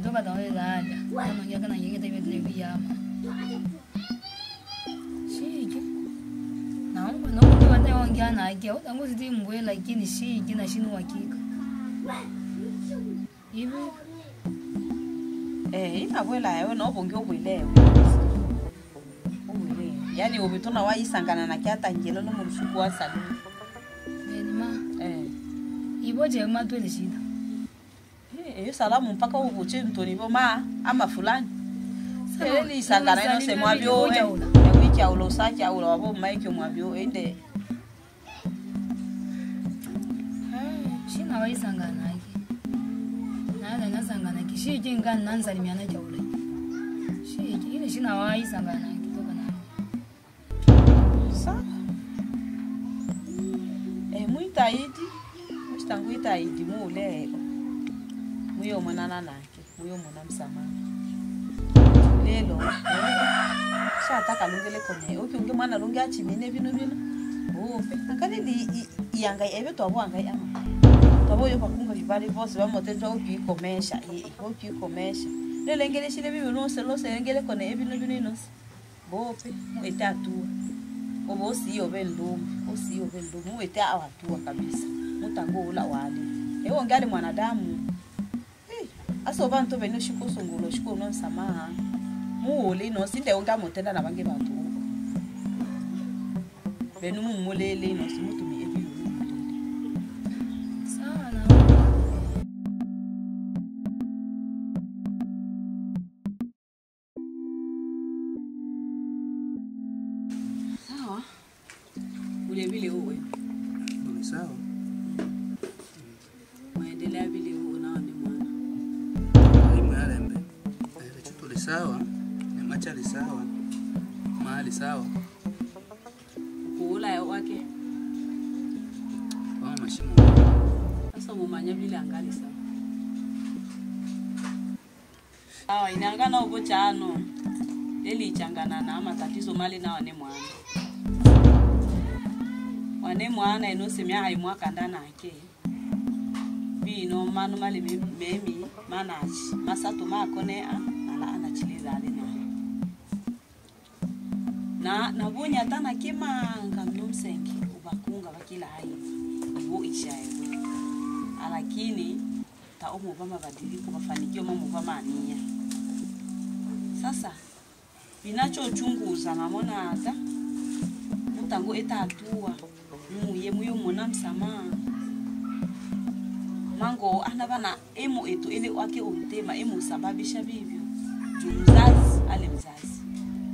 toka tawe dada. Kama ngeka na ngeka tawe televiyama. Shiki. Naomba naomba wanda wangia na ake. Utangu siti mbwe lakini shiki na shinu hakika. Hivi. Abuela yewe no bonge obwelewe. Yani ubitona wayisangana na kyata ngelo no murusuku wa salu. Ma. Iboje matwele shida. Salamu mpaka ubuche ntoni bo ma ama fulani. Sele sangana no se mwabyo. Wiki ya ulo sacha ulo wabo maiki mwabyo ende. Shina wayisangana yake. Nada nasangana kishiki ngani nanzalimiana jawule. Shiki ile shina wayisangana yake toka na. Sa. Muita idi. Mustanguita idi mule. Muyo mwanana nake, muyo mwana msama. Lelo. Shata lungele kone. Ukiunge mwana lunge achimine bino. Akali li yanga ebe to abwanga yama. Tabo yo bakunga bibali bose bamotejo ukikomesha. Ukikomesha. Lele ngele shile bibi no se lo se ngele kone ebino no. Bope etatu. Obo siyo bendo. Osiyo bendo. Mueta awatua kabisa. Mutango ula wale. Ewo ngale mwanadamu. Aso bantu beno shiko songolo shiko no samaha. Muole no sinde onga motenda na bange bantu. Benu mumolele no simutu mi ebi mulele. Sawa. Sawa. Ule vile uwe. Ni sawa. Maendelea vile uwe na ni mwana. Elimu ya lembe. Chuto sawa. Ni machali sawa. Mahali sawa. Kuula ya wake. Kwa mashimo. Sasa mumanya vile angali sawa. Sawa inangana uko chano. Eli changana na matatizo mali na wane mwana. Wane mwana enosemia haimwaka ndana ake. Bino manu mali memi manachi masato makone ala anachiliza alina. Na bonya tana kimanga mnomsengi ubakunga bakila hai. Bo ishaye. Alakini taomo bama badiliko mafanikio mamo bama ania. Sasa binacho chunguza mamona hata mutango etatua muyo mona msama mango anabana emo eto ele wake umtema emo sababisha bibyo mzazi ale mzazi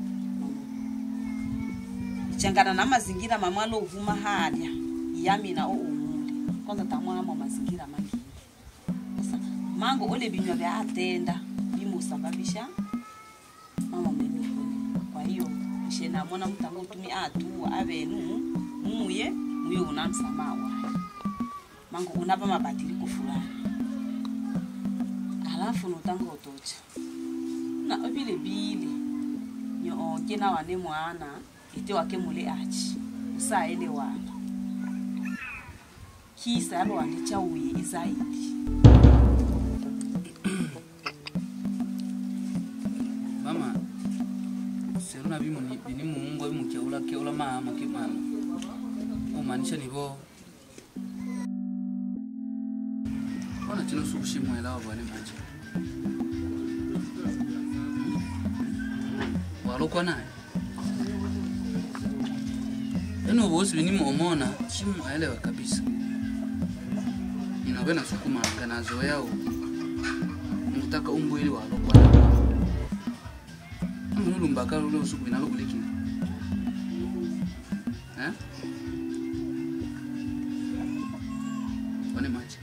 changana na mazingira mamalo uvuma hadia yami na umule kwanza tamwama mazingira mangi sasa mango ole binywa vya atenda bimo sababisha mama mimi. Kwa hiyo shena mwana mtango tumi atua abenu muyo unamsamawa mango unapa mabadiliko fulani alafu notango otocha na obile bile nyo kena wane mwana ite wake mule achi usaele wana kisa alo andicha uye zaidi Mama seruna bimo ni mungu bimu keula mama kimano. Umanisha nibo. Ona chino sukushimwe lawa bwane manje. Waloko naye. Eno bosi binimo omona chimu aelewa kabisa. Inawena sukuma nganazo yao. Mutaka umbweli waloko naye. Mbaka ule usuku binalo kuliki. Wane maji.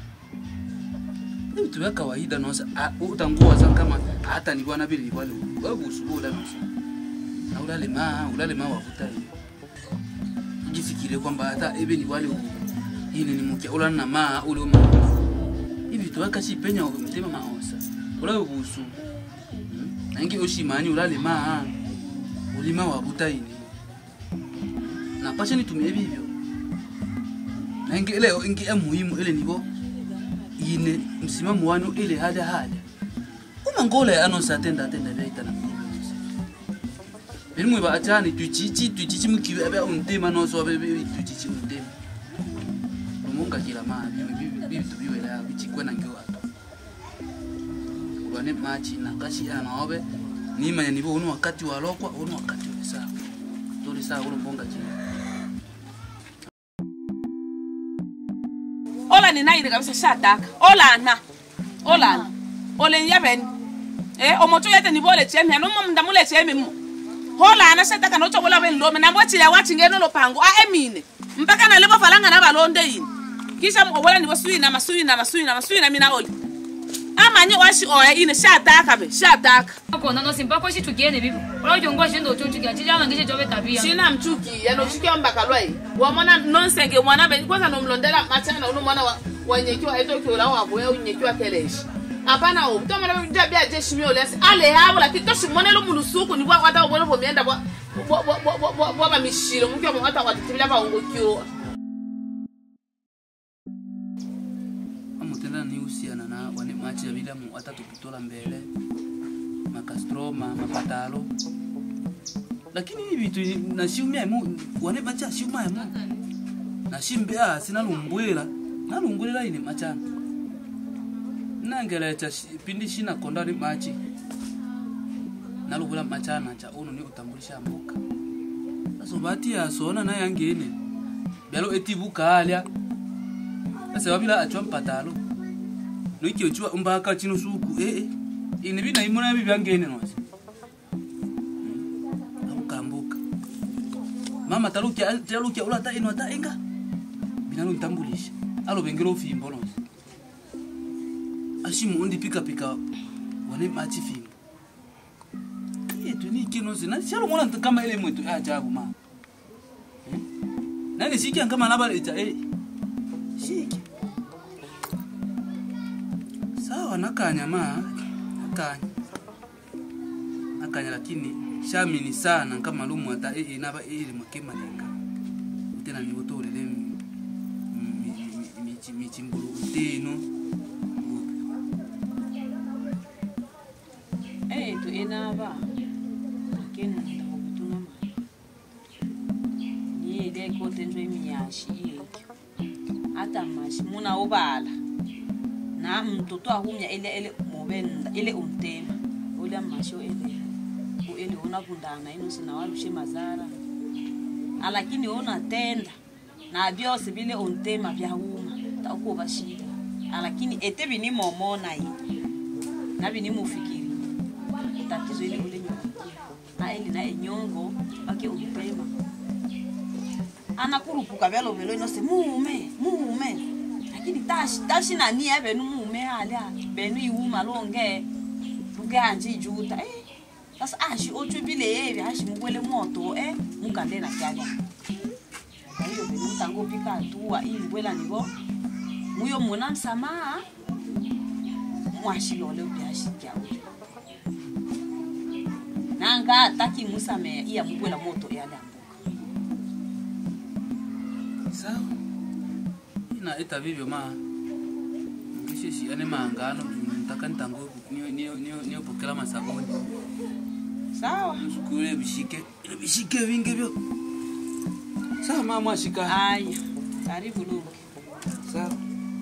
Ni vitu vya kawaida nosa utangua zan kama hata ni bwana bili wale. Wewe usuku ula nusu. Na ulale ma wafuta. Jifikire kwamba hata ebe ni wale hili ni mkia ula na ma ule ma. Hivi vitu vya kashi penya mtema maosa. Ula usuku. Nangi oshimani ulale maa ulima wabuta ini na pasha nitumie bibyo nangi ile ingi muhimu ile nibo ine msimamo wanu ile hada ngole anosa tenda leita na Bili mwe achani tuchichi mkiwe abe untema no so abe tuchichi untema. Munga kila bibi tubiwe la bichikwe na ngwa. Ubane machi na kashi ana obe ni manya nibo uno wakati wa lokwa uno wakati wa saa. Tori saa uno bonga kila. Ola ni naire kabisa shataka. Ola. Ole yaben. Omoto yete ni bole chemi anu mndamule chemi mu. Hola ana shataka no chobola ben lo mina mwachi ya wachi ngeno lo pango a emine. Mpaka na lebo falanga na balonde yini. Kisha mwobola ni bosui na mina oli. Amanye washi oya ine shataka be shataka. Ko nano simpako shi tukiene bibi. Ola jongo shindo chuki achija ngishe jobe tabia. Sina mchuki ya no chuki mbaka lwai. Wa mwana nonsenge mwana be kwanza no mlondela machana uno mwana wanyekiwa eto kiola wa boya unyekiwa keleshi. Hapana o to mwana bia jeshi mi olesi ale habo la kitoshi monelo mulusuku ni bwa wata obona bomienda bwa ba mishilo mukyo mo wata watitibila ba ngokyo. Amutenda ni usiana na wane machi ya bila mu wata tupitola mbele. Makastroma, mapatalo. Lakini hivi vitu nashiumia mu wane machi ashiumia mu. Nashimbea sina lumbwela. Na lumbwela ini machana. Nangela cha pindi shina kondani machi. Nalubula machana cha ono ni kutambulisha mboka. Sasa bati ya sona na yangene. Belo etibuka alia. Sasa wabila achwa mpatalo. No ikiochwa umbaka chino suku ini bina imona bibi yangene nose. Kamboka. Mama talukia ulata ino ata enga. Binalo itambulisha. Alo bengero fimbo nose. Ashimu undi pika wane machi fimbo. Yetu ni kino zina shalo mwana kama ile mwetu ajabu mama. Nani shiki kama naba ita shiki. Sawa nakanya nakanya lakini shamini sana kama lumu ata naba ile makema lenga. Tena ni wotole le michimbulu teno. Tu enaba kena ndakutuna ni ile kote njo imiyashi hata mashi muna obala na mtoto ahumya ile mobenda ile umtema ule masho ile una kundana ino sina wabishe mazara lakini ona tenda na byose bile untema bya huma takuba bashida lakini ete bini momona hii na bini mufikiri tatizo ile ule na ile na enyongo bake upema anakurupuka velo inose mume lakini tashi na ni ebe no mume alia benu iwuma longe buganji juta sasa ashi ochubile yebi ashi mugwele moto mukande na kyali ayo benu tango pika tuwa ili bwela nibo muyo mona msamaha mwashi lole ubiashi kyawo nanga ataki musame iya mugwela moto yale ambuka sawa ina eta vivyo ngishishi ane mangano nitaka nitango niyo pokela masaboni sawa nshukuru bishike vingi vyo sawa mama shika aya karibu luke sawa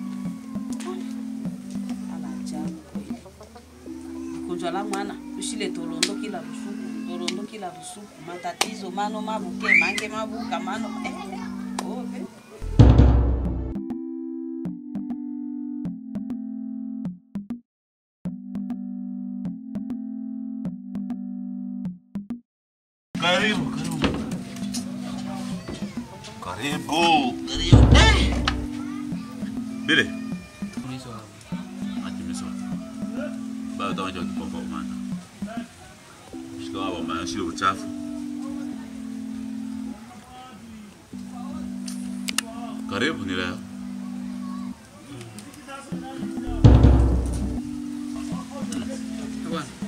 kunjala mwana ushile tolondo kila rusuku matatizo mano mabuke mange mabuka mano Karibu. Bile. Tulizo hapo. Atimiso. Bado tawaje kwa maana. Shika hapo maana sio uchafu. Karibu ni leo. Bwana.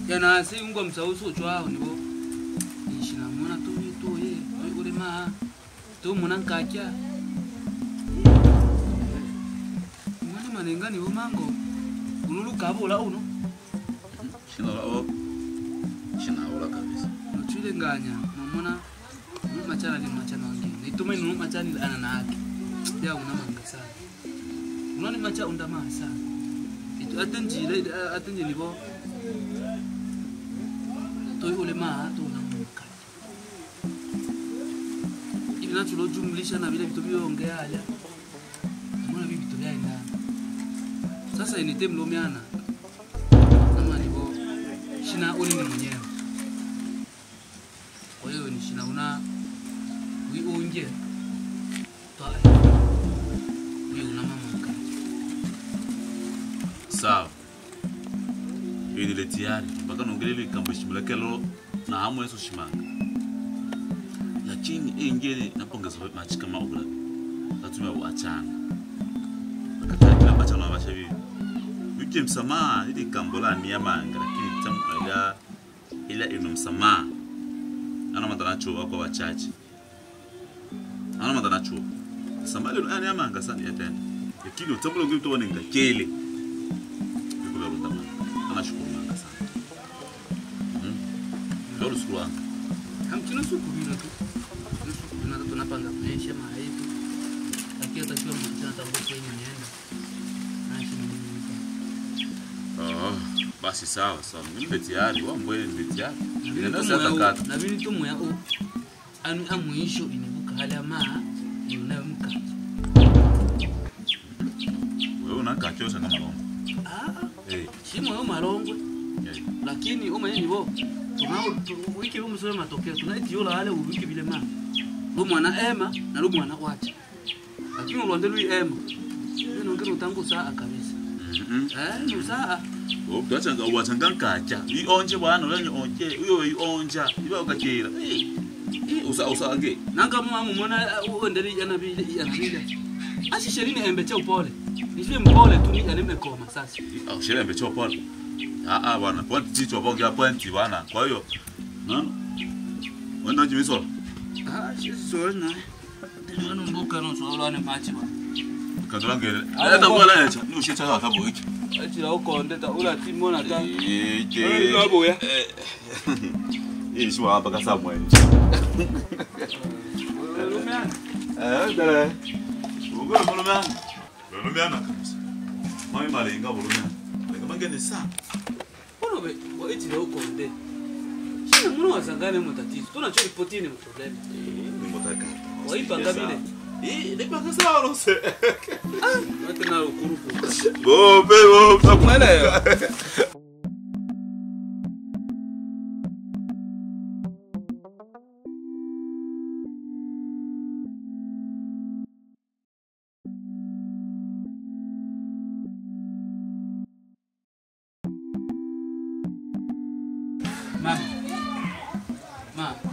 Yana si ungo msauso chwao nibo. Ishina mwana tu ye. Ule MAA. Tu mwana nkakya. Mwana manenga nibo mango. Unulu kabola uno. Shina ola kabisa. Chule nganya. Mwana machana ni machana wengine. Itume nunu machani ana na haki. Ya una manga sana. Unani macha unda ma sana. Itu atenji nibo. Toi ule MAA tu na muka. Ibi na tulo jumlisha na vile vitu viongea haya. Mbona bibi tu yai ndani. Sasa inite mlomiana. Kama nibo shina uli ni mwenyewe. Kwa hiyo ni shina una unje. Toa. Una mama mkali. Sawa. Ini le tiari mpaka nongelele kambo shimulekelo na hamu yeso shimanga. Lakini engele napongeza machika maula. Natumia uachana. Akataki na bachana bashabi. Wiki msamaha ili kambo la niyamanga lakini tamu ila ino msamaha. Ana madanacho wako wachache. Ana madanacho. Samali ani amanga sana yatenda. Lakini utambulo ngito wana ngakele. Nikula rundama. Anashukuru manga sana. Ndio sikuwa. Hamchina sukubira tu. Ndio tunapanga maisha MAA yetu. Lakini atakiwa mtana tangu kwenye nienda. Basi sawa. Mimi tayari, wambwe ni tayari. Na mimi tu moya o. Anu amuisho inibuka hali ya MAA yunamka. Wewe unakachosha na malongo. Shimo yo malongo. Lakini umanye nibo. Wiki umsoma matokeo. Tunaiti yola wale ubiki vile MAA. Lo mwana ema na lo mwana kwacha. Lakini ulonde lui ema. Ndio ngero tangu saa kabisa. Ni saa. Utachanga uwachangankacha. Ionje bwana wenye onje. Uyo ionja. Iba ukachira. Usa age. Nanga mama muona uendele yanabile. Asi sherini embeche upole. Nisiwe mpole tu ni anemekoma sasa. Sherini embeche upole. Bwana, point ticho bonge point bwana. Kwa hiyo, wenda jimiso. Sio na. Ndio mboka no so lwane machi ba. Kadrangere. Hata bwana yacha. Ni ushicha hata boiki. Achira uko ndeta ula timona ta. Ngabo ya. Ishwa hapa kasa mwenje. Lumiana. Dale. Ugo lumiana kabisa. Mami malenga lumiana. Kama ngene sana. Mbona wewe eti uko nde? Shina mbona wasangane mtatizo? Tunacho ripoti ni problem. Ni motaka. Waipanga vile. Nipanga sawa no se. Watu na ukurupu. Bobe. Takumelewa. Ma.